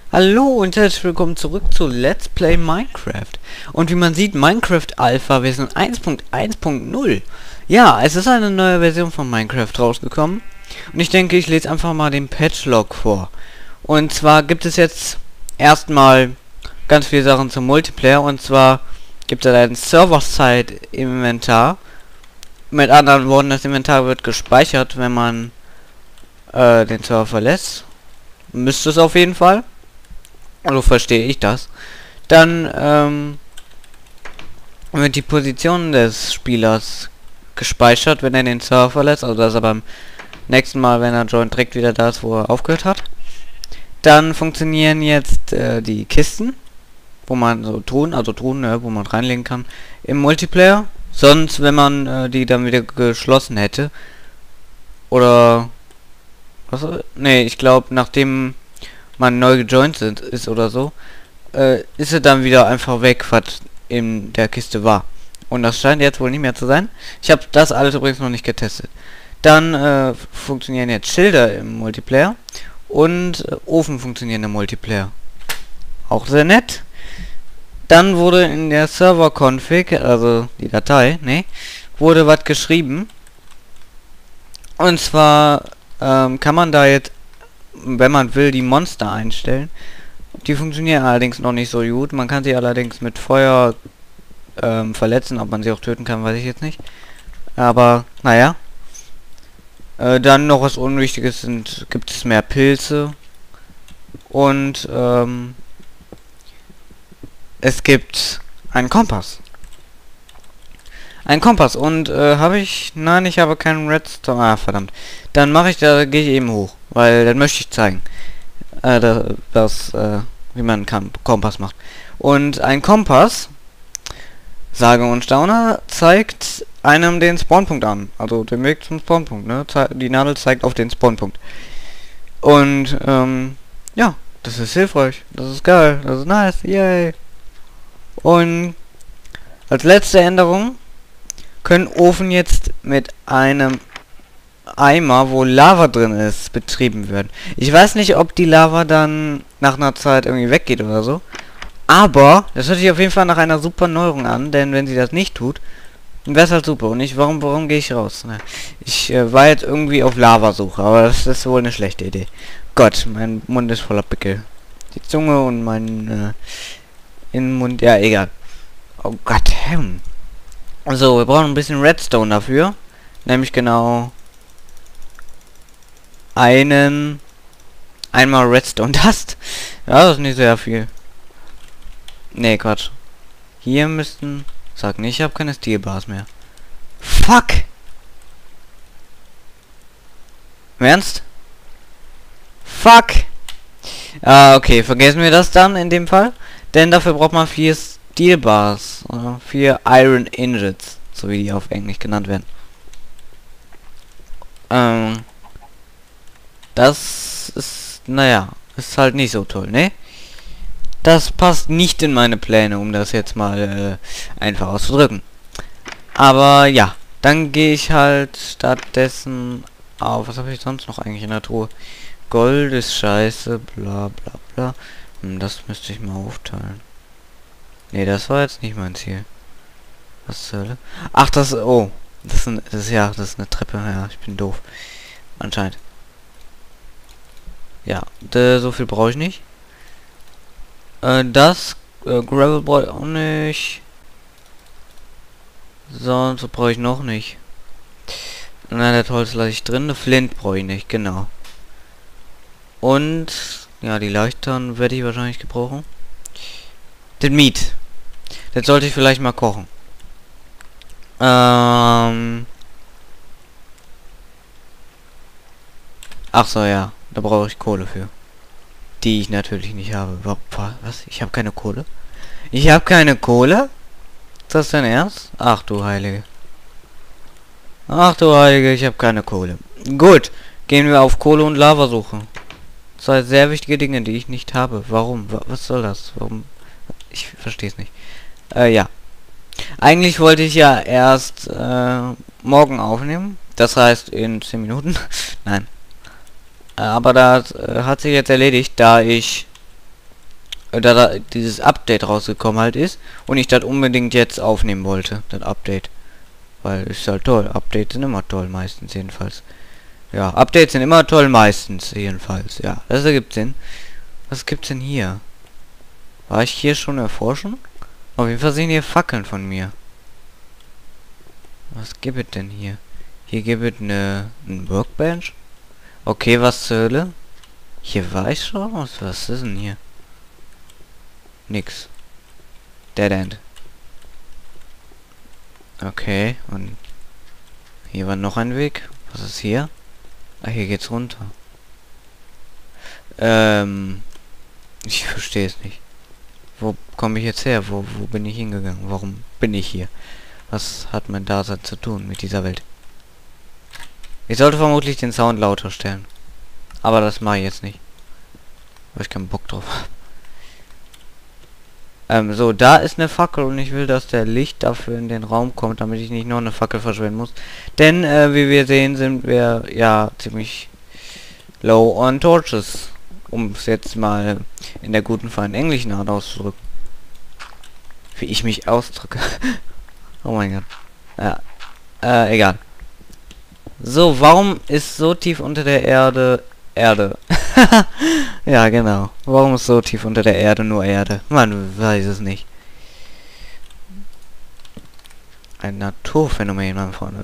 Hallo und herzlich willkommen zurück zu Let's Play Minecraft. Und wie man sieht, Minecraft Alpha Version 1.1.0. Ja, es ist eine neue Version von Minecraft rausgekommen. Und ich denke, ich lese einfach mal den Patchlog vor. Und zwar gibt es jetzt erstmal ganz viele Sachen zum Multiplayer. Und zwar gibt es ein Server-Side-Inventar. Mit anderen Worten, das Inventar wird gespeichert, wenn man den Server verlässt. Müsste es auf jeden Fall. Also verstehe ich das. Dann wird die Position des Spielers gespeichert, wenn er den Server verlässt. Also dass er beim nächsten Mal, wenn er joint, direkt wieder da ist, wo er aufgehört hat. Dann funktionieren jetzt die Kisten, wo man so Truhen, ne, wo man reinlegen kann, im Multiplayer. Sonst, wenn man die dann wieder geschlossen hätte. Oder was? Ne, ich glaube, nachdem man neu gejoint ist oder so, ist er dann wieder einfach weg, was in der Kiste war. Und das scheint jetzt wohl nicht mehr zu sein. Ich habe das alles übrigens noch nicht getestet. Dann funktionieren jetzt Schilder im Multiplayer und Ofen funktionieren im Multiplayer. Auch sehr nett. Dann wurde in der Server-Config, also die Datei, wurde was geschrieben. Und zwar kann man da jetzt, wenn man will, die Monster einstellen. Die funktionieren allerdings noch nicht so gut. Man kann sie allerdings mit Feuer verletzen. Ob man sie auch töten kann, weiß ich jetzt nicht. Aber, naja. Dann noch was Unwichtiges sind, gibt es mehr Pilze. Und es gibt einen Kompass. Ein Kompass. Und habe ich... Nein, ich habe keinen Redstone. Ah, verdammt. Dann mache ich, da gehe ich eben hoch. Weil dann möchte ich zeigen, wie man einen Kompass macht. Und ein Kompass, sage und staune, zeigt einem den Spawnpunkt an. Also den Weg zum Spawnpunkt, ne? Die Nadel zeigt auf den Spawnpunkt. Und, ja, das ist hilfreich. Das ist geil. Das ist nice. Yay. Und als letzte Änderung können Ofen jetzt mit einem Eimer, wo Lava drin ist, betrieben werden. Ich weiß nicht, ob die Lava dann nach einer Zeit irgendwie weggeht oder so. Aber das hört sich auf jeden Fall nach einer super Neuerung an, denn wenn sie das nicht tut, dann wäre es halt super. Und warum gehe ich raus? Na, ich war jetzt irgendwie auf Lavasuche, aber das ist wohl eine schlechte Idee. Gott, mein Mund ist voller Pickel. Die Zunge und mein Innenmund, ja, egal. Oh Gott, so, wir brauchen ein bisschen Redstone dafür. Nämlich genau einmal Redstone Dust. Ja, das ist nicht sehr viel. Nee, Quatsch. Hier müssten... Sag nicht, ich habe keine Steel Bars mehr. Fuck! Im Ernst? Fuck! Ah, okay, vergessen wir das dann in dem Fall. Denn dafür braucht man 4 Steel Bars. Oder 4 Iron Ingots. So wie die auf Englisch genannt werden. Das ist, naja, ist halt nicht so toll, ne? Das passt nicht in meine Pläne, um das jetzt mal einfach auszudrücken. Aber ja, dann gehe ich halt stattdessen auf... Was habe ich sonst noch eigentlich in der Truhe? Gold ist scheiße, bla bla bla. Das müsste ich mal aufteilen. Ne, das war jetzt nicht mein Ziel. Was zur Hölle? Ach, das... Oh. Das ist eine Treppe. Ja, ich bin doof. Anscheinend. Ja, so viel brauche ich nicht. Gravel brauche ich auch nicht. Sonst brauche ich noch nicht. Nein, das Holz lasse ich drin. Flint brauche ich nicht, genau. Und ja, die Leichtern werde ich wahrscheinlich gebrauchen. Den Meat. Das sollte ich vielleicht mal kochen. Ach so, ja. Da brauche ich Kohle für. Die ich natürlich nicht habe. Was? Ich habe keine Kohle? Ich habe keine Kohle? Ist das denn ernst? Ach du Heilige. Ach du Heilige, ich habe keine Kohle. Gut. Gehen wir auf Kohle und Lavasuche. Zwei sehr wichtige Dinge, die ich nicht habe. Warum? Was soll das? Warum? Ich verstehe es nicht. Ja. Eigentlich wollte ich ja erst morgen aufnehmen. Das heißt in 10 Minuten. Nein. Aber das hat sich jetzt erledigt, da ich da dieses Update rausgekommen halt ist und ich das unbedingt jetzt aufnehmen wollte, das Update. Weil ist halt toll. Updates sind immer toll, meistens jedenfalls. Ja, Updates sind immer toll, meistens jedenfalls. Ja, das ergibt Sinn. Was gibt's denn hier? War ich hier schon erforschen? Auf jeden Fall sehen hier Fackeln von mir. Was gibt es denn hier? Hier gibt es eine Workbench. Okay, was zur Hölle? Hier war ich schon. Was ist denn hier? Nix. Dead End. Okay, und hier war noch ein Weg. Was ist hier? Ah, hier geht's runter. Ich verstehe es nicht. Wo komme ich jetzt her? Wo bin ich hingegangen? Warum bin ich hier? Was hat mein Dasein zu tun mit dieser Welt? Ich sollte vermutlich den Sound lauter stellen. Aber das mache ich jetzt nicht. Weil ich keinen Bock drauf habe. So, da ist eine Fackel und ich will, dass der Licht dafür in den Raum kommt, damit ich nicht noch eine Fackel verschwenden muss. Denn, wie wir sehen, sind wir ja ziemlich low on torches. Um es jetzt mal in der guten feinen englischen Art auszudrücken. Wie ich mich ausdrücke. Oh mein Gott. Ja. Egal. So, warum ist so tief unter der Erde Erde? Ja, genau. Warum ist so tief unter der Erde nur Erde? Man weiß es nicht. Ein Naturphänomen, mein Freunde.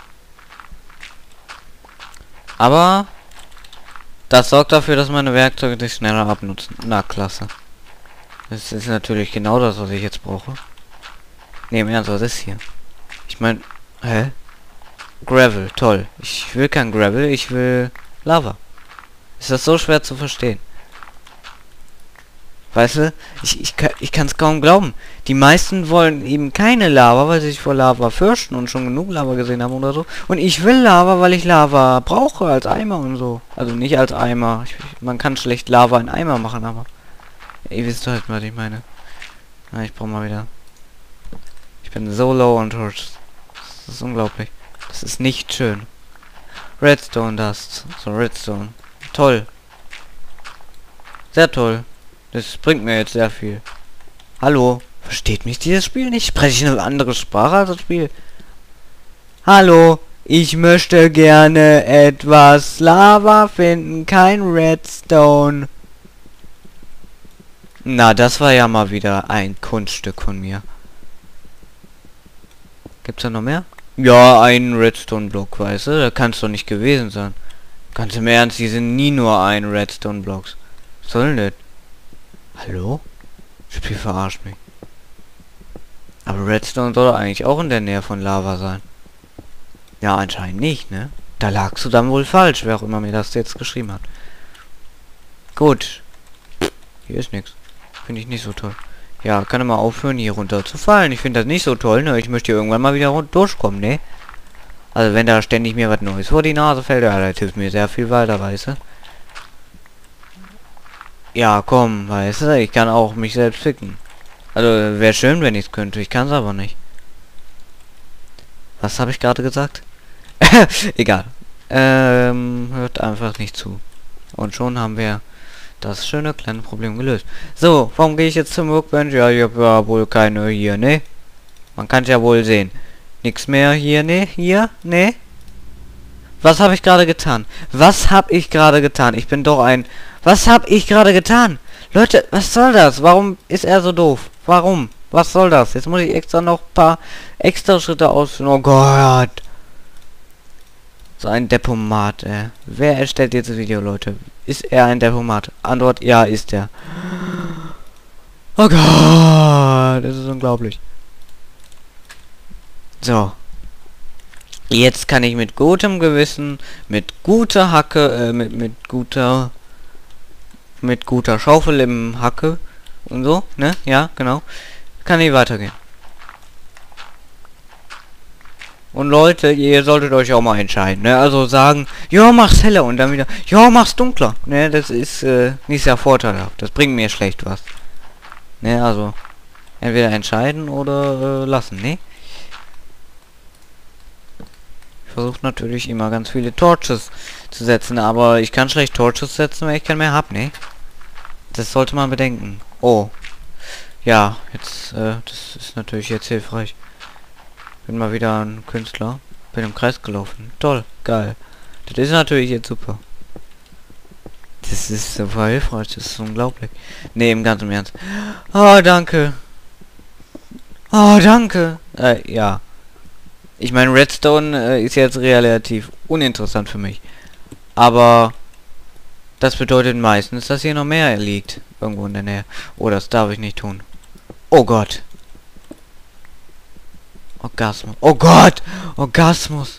Aber das sorgt dafür, dass meine Werkzeuge sich schneller abnutzen. Na, klasse. Das ist natürlich genau das, was ich jetzt brauche. Ne, im Ernst, was ist hier? Ich meine, hä? Gravel, toll. Ich will kein Gravel, ich will Lava. Ist das so schwer zu verstehen? Weißt du, ich kann es kaum glauben. Die meisten wollen eben keine Lava, weil sie sich vor Lava fürchten und schon genug Lava gesehen haben oder so. Und ich will Lava, weil ich Lava brauche als Eimer und so. Also nicht als Eimer. Man kann schlecht Lava in Eimer machen, aber... Ihr wisst halt, was ich meine. Na, ich brauche mal wieder... Ich bin so low on torches. Das ist unglaublich. Das ist nicht schön. Redstone Dust. So, Redstone. Toll. Sehr toll. Das bringt mir jetzt sehr viel. Hallo? Versteht mich dieses Spiel nicht? Spreche ich eine andere Sprache als das Spiel? Hallo? Ich möchte gerne etwas Lava finden, kein Redstone. Na, das war ja mal wieder ein Kunststück von mir. Gibt's da noch mehr? Ja, ein Redstone-Block, weißt du? Da kann es doch nicht gewesen sein. Ganz im Ernst, die sind nie nur ein Redstone-Blocks. Was soll denn das? Hallo? Spiel verarscht mich. Aber Redstone soll eigentlich auch in der Nähe von Lava sein. Ja, anscheinend nicht, ne? Da lagst du dann wohl falsch, wer auch immer mir das jetzt geschrieben hat. Gut. Hier ist nichts. Finde ich nicht so toll. Ja, kann er mal aufhören, hier runter zu fallen. Ich finde das nicht so toll, ne? Ich möchte hier irgendwann mal wieder durchkommen, ne? Also wenn da ständig mir was Neues vor die Nase fällt, ja, das hilft mir sehr viel weiter, weißt du? Ja, komm, weißt du, ich kann auch mich selbst ficken. Also, wäre schön, wenn ich es könnte. Ich kann es aber nicht. Was habe ich gerade gesagt? Egal. Hört einfach nicht zu. Und schon haben wir das schöne kleine Problem gelöst. So, warum gehe ich jetzt zum Workbench? Ja, ich habe ja wohl keine hier, ne? Man kann es ja wohl sehen. Nix mehr hier, ne? Hier, ne? Was habe ich gerade getan? Was habe ich gerade getan? Ich bin doch ein... Was habe ich gerade getan? Leute, was soll das? Warum ist er so doof? Warum? Was soll das? Jetzt muss ich extra noch ein paar extra Schritte ausführen. Oh Gott. So ein Depomat, ey. Wer erstellt jetzt das Video, Leute? Ist er ein Depomat? Antwort, ja, ist er. Oh Gott. Das ist unglaublich. So. Jetzt kann ich mit gutem Gewissen, mit guter Hacke, mit guter Schaufel im Hacke und so, ne? Ja, genau. Kann ich weitergehen. Und Leute, ihr solltet euch auch mal entscheiden, ne? Also sagen, ja, mach's heller und dann wieder, ja, mach's dunkler. Ne, das ist nicht sehr vorteilhaft. Das bringt mir schlecht was. Ne, also entweder entscheiden oder lassen, ne? Ich versuche natürlich immer ganz viele Torches zu setzen, aber ich kann schlecht Torches setzen, weil ich keinen mehr hab, ne? Das sollte man bedenken. Oh. Ja, jetzt, das ist natürlich jetzt hilfreich. Bin mal wieder ein Künstler. Bin im Kreis gelaufen. Toll, geil. Das ist natürlich jetzt super. Das ist super hilfreich, das ist unglaublich. Nee, im ganzen Ernst. Oh, danke. Oh, danke. Ja. Ich meine, Redstone ist jetzt relativ uninteressant für mich. Aber das bedeutet meistens, dass hier noch mehr liegt. Irgendwo in der Nähe. Oh, das darf ich nicht tun. Oh Gott. Orgasmus. Oh Gott! Orgasmus!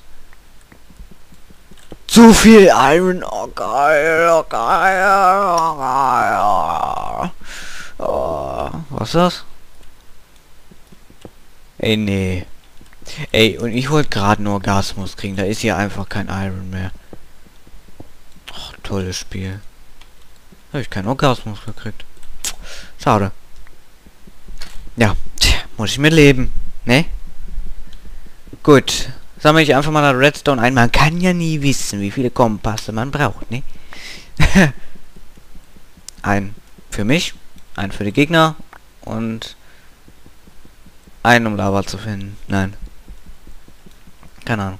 Zu viel Iron! Oh geil! Oh geil! Oh geil! Oh, was ist das? Ey, nee. Ey, und ich wollte gerade einen Orgasmus kriegen. Da ist hier einfach kein Iron mehr. Oh, tolles Spiel. Habe ich keinen Orgasmus gekriegt. Schade. Ja, tja, muss ich mit leben. Ne? Gut. Sammle ich einfach mal das Redstone ein. Man kann ja nie wissen, wie viele Kompasse man braucht, ne? Ein für mich, ein für die Gegner und einen, um Lava zu finden. Nein. Keine Ahnung.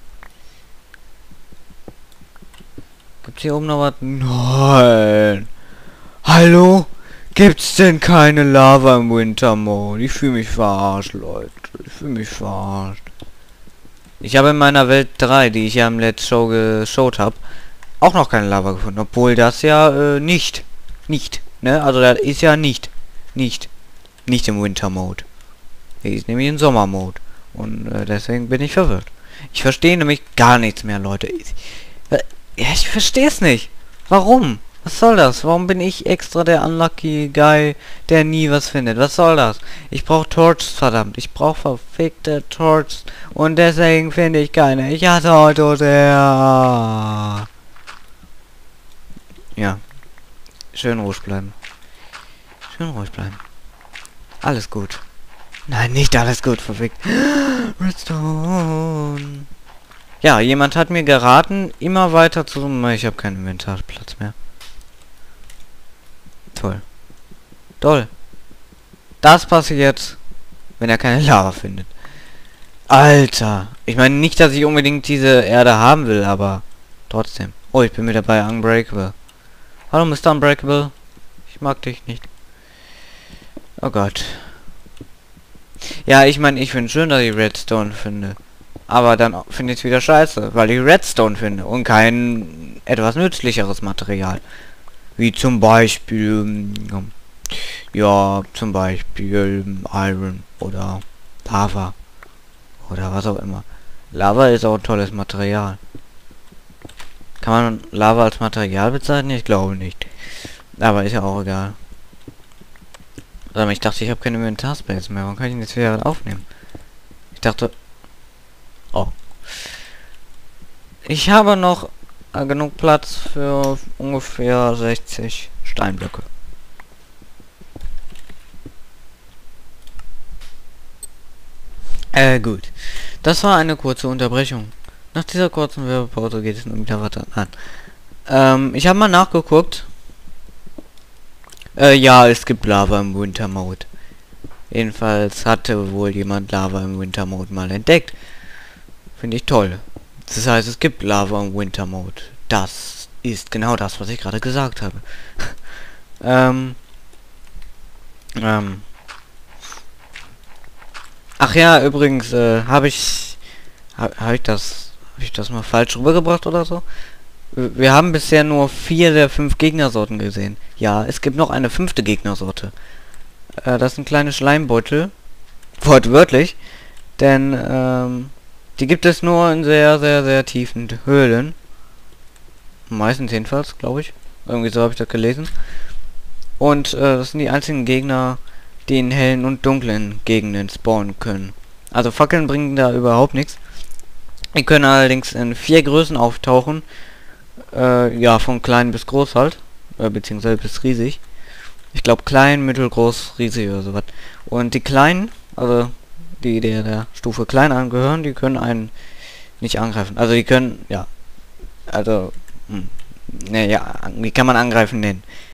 Gibt's hier oben noch was? Nein. Hallo? Gibt's denn keine Lava im Winter Mode? Ich fühle mich verarscht, Leute. Ich fühle mich verarscht. Ich habe in meiner Welt 3, die ich ja im Let's Show geschaut habe, auch noch keine Lava gefunden. Obwohl das ja nicht, ne? Also das ist ja nicht im Winter Mode. Der ist nämlich in Sommer Mode. Und deswegen bin ich verwirrt. Ich verstehe nämlich gar nichts mehr, Leute. Ich verstehe es nicht. Warum? Was soll das? Warum bin ich extra der unlucky Guy, der nie was findet? Was soll das? Ich brauche Torches, verdammt. Ich brauche verfickte Torches. Und deswegen finde ich keine. Ich hasse heute sehr. Ja. Schön ruhig bleiben. Schön ruhig bleiben. Alles gut. Nein, nicht alles gut, verfickt. Redstone. Ja, jemand hat mir geraten, immer weiter zu zoomen. Ich habe keinen Inventarplatz mehr. Toll. Toll. Das passiert jetzt, wenn er keine Lava findet. Alter. Ich meine nicht, dass ich unbedingt diese Erde haben will, aber trotzdem. Oh, ich bin mit dabei. Unbreakable. Hallo, Mr. Unbreakable. Ich mag dich nicht. Oh Gott. Ja, ich meine, ich finde schön, dass ich Redstone finde. Aber dann finde ich es wieder scheiße, weil ich Redstone finde und kein etwas nützlicheres Material. Wie zum Beispiel, ja, zum Beispiel Iron oder Lava. Oder was auch immer. Lava ist auch ein tolles Material. Kann man Lava als Material bezeichnen? Ich glaube nicht. Aber ist ja auch egal. Aber ich dachte, ich habe keine Inventarspace mehr. Warum kann ich denn jetzt wieder aufnehmen? Ich dachte... Oh. Ich habe noch genug Platz für ungefähr 60 Steinblöcke. Gut. Das war eine kurze Unterbrechung. Nach dieser kurzen Werbepause geht es nun wieder weiter an. Ich habe mal nachgeguckt. Ja, es gibt Lava im Winter Mode. Jedenfalls hatte wohl jemand Lava im Winter Mode mal entdeckt. Finde ich toll. Das heißt, es gibt Lava im Winter Mode. Das ist genau das, was ich gerade gesagt habe. Ach ja, übrigens, habe ich das mal falsch rübergebracht oder so? Wir haben bisher nur 4 der 5 Gegnersorten gesehen. Ja, es gibt noch eine 5. Gegnersorte. Das sind kleine Schleimbeutel. Wortwörtlich. Denn, die gibt es nur in sehr, sehr, sehr tiefen Höhlen. Meistens jedenfalls, glaube ich. Irgendwie so habe ich das gelesen. Und, das sind die einzigen Gegner, die in hellen und dunklen Gegenden spawnen können. Also Fackeln bringen da überhaupt nichts. Die können allerdings in 4 Größen auftauchen. Ja, von klein bis groß halt. Beziehungsweise bis riesig. Ich glaube klein, mittelgroß, riesig oder sowas. Und die kleinen, also die der Stufe klein angehören, die können einen nicht angreifen. Also die können, ja, also, ne, ja, wie kann man angreifen nennen?